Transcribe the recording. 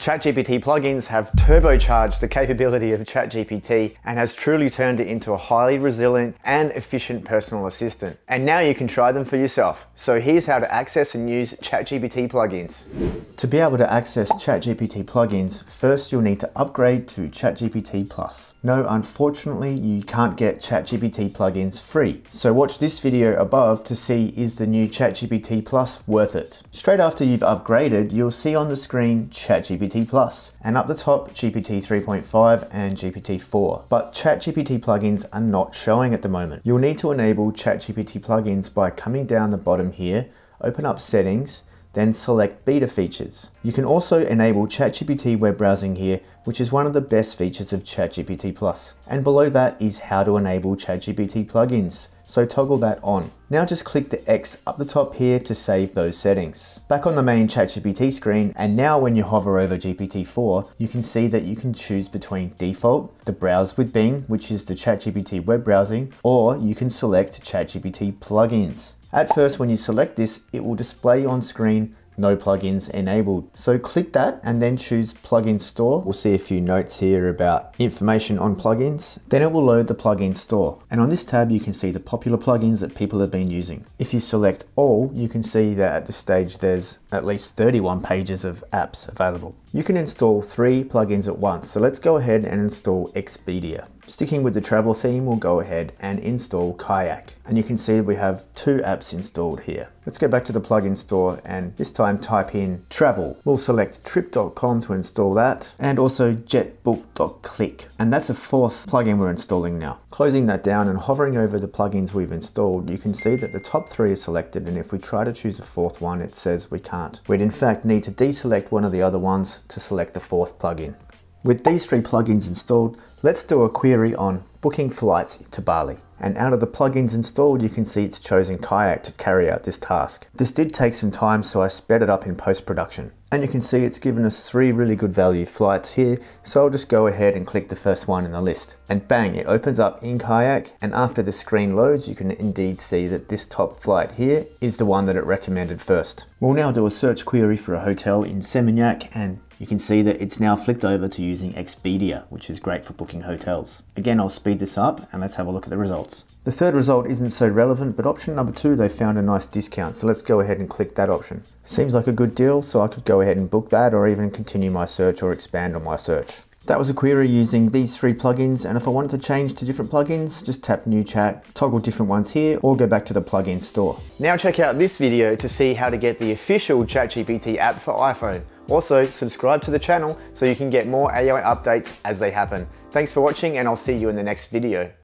ChatGPT plugins have turbocharged the capability of ChatGPT and has truly turned it into a highly resilient and efficient personal assistant. And now you can try them for yourself. So here's how to access and use ChatGPT plugins. To be able to access ChatGPT plugins, first you'll need to upgrade to ChatGPT Plus. No, unfortunately, you can't get ChatGPT plugins free. So watch this video above to see is the new ChatGPT Plus worth it. Straight after you've upgraded, you'll see on the screen ChatGPT Plus, and up the top GPT 3.5 and GPT-4. But ChatGPT plugins are not showing at the moment. You'll need to enable ChatGPT plugins by coming down the bottom here, open up settings, then select beta features. You can also enable ChatGPT web browsing here, which is one of the best features of ChatGPT Plus. And below that is how to enable ChatGPT plugins. So toggle that on. Now just click the X up the top here to save those settings. Back on the main ChatGPT screen, and now when you hover over GPT-4, you can see that you can choose between default, the browse with Bing, which is the ChatGPT web browsing, or you can select ChatGPT plugins. At first, when you select this, it will display on screen no plugins enabled. So click that and then choose plugin store. We'll see a few notes here about information on plugins. Then it will load the plugin store. And on this tab, you can see the popular plugins that people have been using. If you select all, you can see that at this stage, there's at least 31 pages of apps available. You can install 3 plugins at once. So let's go ahead and install Expedia. Sticking with the travel theme, we'll go ahead and install Kayak. And you can see we have 2 apps installed here. Let's go back to the plugin store and this time type in travel. We'll select trip.com to install that, and also jetbook.click. And that's a 4th plugin we're installing now. Closing that down and hovering over the plugins we've installed, you can see that the top 3 are selected, and if we try to choose a 4th one, it says we can't. We'd in fact need to deselect one of the other ones to select the 4th plugin. With these 3 plugins installed, let's do a query on booking flights to Bali. And out of the plugins installed, you can see it's chosen Kayak to carry out this task. This did take some time, so I sped it up in post-production. And you can see it's given us 3 really good value flights here, so I'll just go ahead and click the first one in the list. And bang, it opens up in Kayak, and after the screen loads, you can indeed see that this top flight here is the one that it recommended first. We'll now do a search query for a hotel in Seminyak, and you can see that it's now flicked over to using Expedia, which is great for booking hotels. Again, I'll speed this up and let's have a look at the results. The third result isn't so relevant, but option number 2, they found a nice discount. So let's go ahead and click that option. Seems like a good deal, so I could go ahead and book that, or even continue my search or expand on my search. That was a query using these 3 plugins, and if I wanted to change to different plugins, just tap New Chat, toggle different ones here, or go back to the plugin store. Now check out this video to see how to get the official ChatGPT app for iPhone. Also, subscribe to the channel so you can get more AI updates as they happen. Thanks for watching, and I'll see you in the next video.